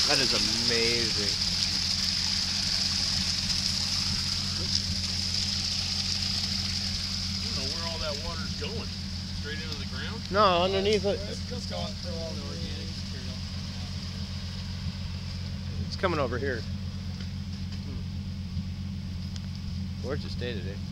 That is amazing. I don't know where all that water's going. Straight into the ground? No, underneath it. It's going through all the organic material. It's coming over here. Gorgeous day today.